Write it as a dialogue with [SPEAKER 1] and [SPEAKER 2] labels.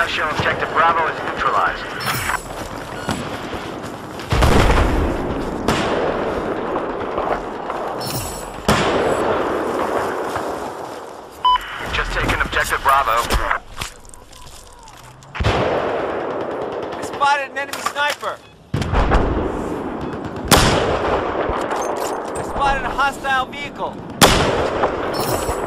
[SPEAKER 1] Files show objective Bravo is neutralized. We've just taken objective Bravo.
[SPEAKER 2] I spotted an enemy sniper. I spotted a hostile vehicle.